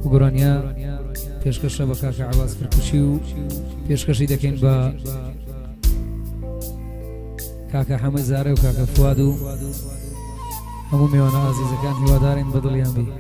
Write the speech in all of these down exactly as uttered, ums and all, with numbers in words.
وگۆڕانیا پێشکەشە بە کاکە عەواز فرکوشی و پێشکەشی دەکەین بە کاکە حەمەد زارێ و کاکە فواد و هەموو میوانە ئازیزەکان هیوادارین بەدڵیان بی.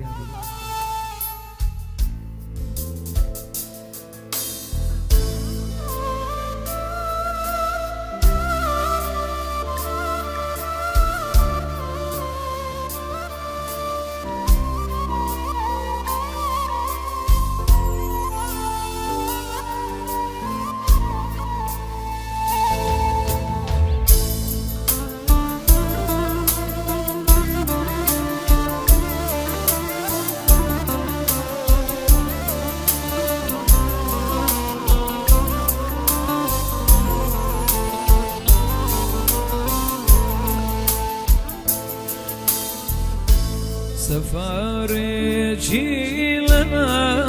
سفارێکی لەنا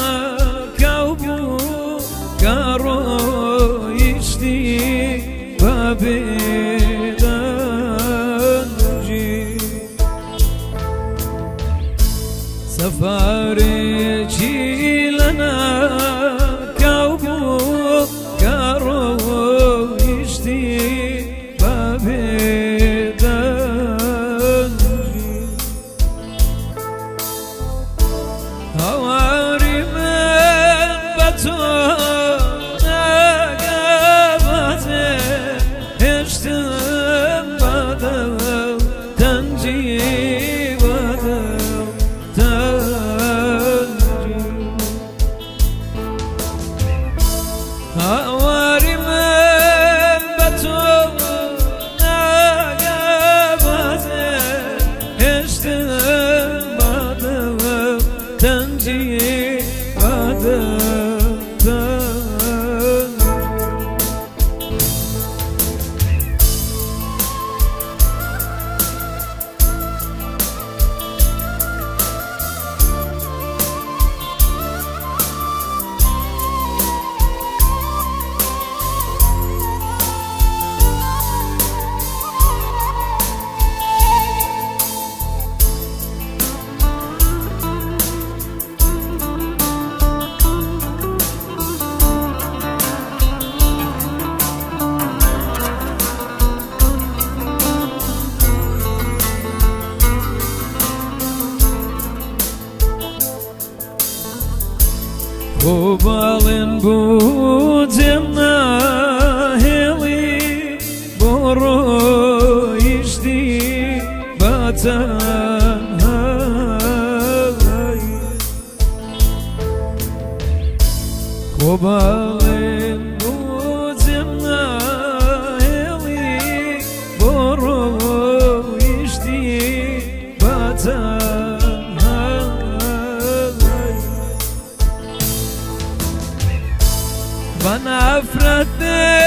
کاوبوو کاڕۆیشتی بە بێدەنجی سەفارێکی لەنا کاوبوو کاڕۆیشتی بە کۆباڵێن بوو جێم ناهێڵی بۆ ڕۆیشتی بە تەنهایی کۆباڵێن بوو جێم ناهێڵی بۆ ڕۆیشتی بە تەنهایی بە نەفرەت